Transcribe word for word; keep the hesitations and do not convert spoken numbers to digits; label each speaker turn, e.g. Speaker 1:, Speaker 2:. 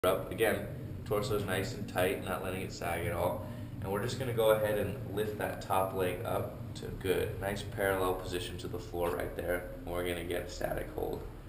Speaker 1: up. Again, torso is nice and tight, not letting it sag at all. And we're just going to go ahead and lift that top leg up to good. Nice parallel position to the floor right there. And we're going to get a static hold.